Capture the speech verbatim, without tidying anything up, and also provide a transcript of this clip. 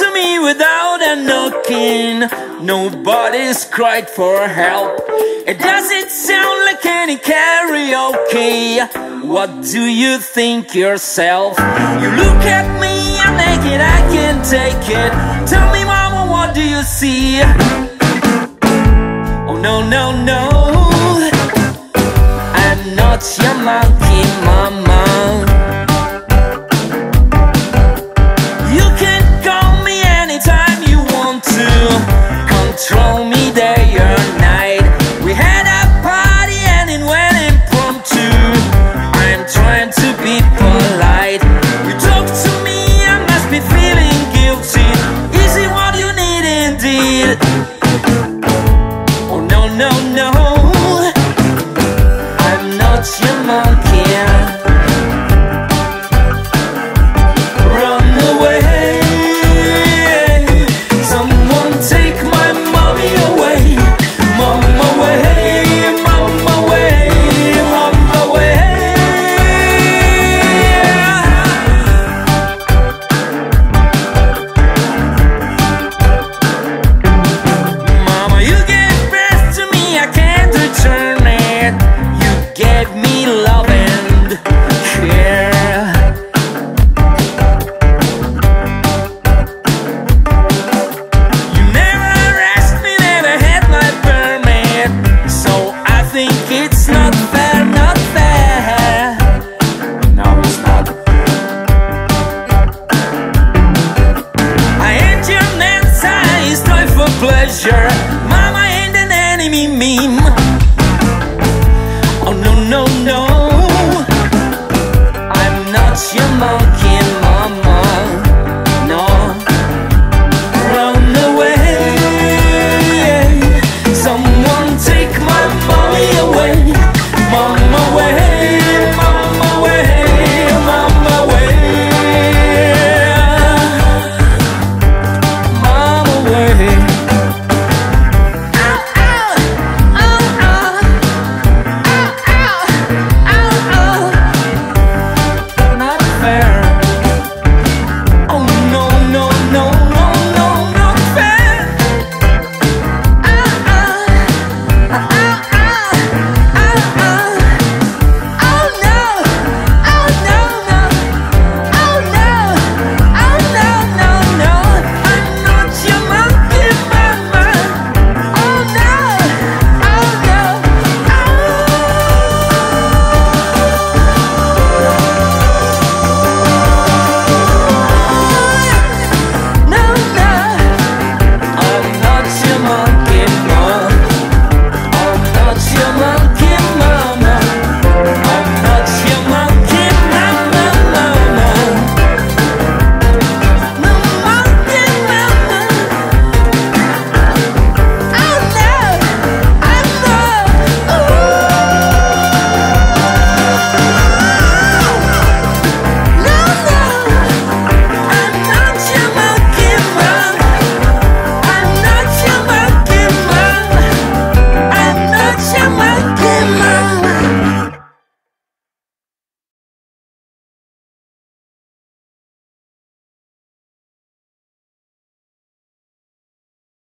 to me without a knocking. Nobody's cried for help. It doesn't sound like any karaoke. What do you think yourself? You look at me, I'm naked, I can't take it. Tell me, mama, what do you see? Oh no, no, no, I'm not your monkey, mama. You can call me anytime you want to. Control me day or night. We had a party and it went impromptu. I'm trying to be polite. You talk to me, I must be feeling guilty. Is it what you need indeed? Oh no, no, no, I'm not your monkey. Run away. Someone take my mommy away. Mom away, mom away, mom away. Mama, you gave birth to me, I can't return it. You gave me love and care. You never asked me, never had my permit. So I think it's not fair, not fair. No, it's not. I ain't your man's eyes, toy for pleasure. Mama ain't an enemy meme. Oh no, no, no, I'm not your monkey.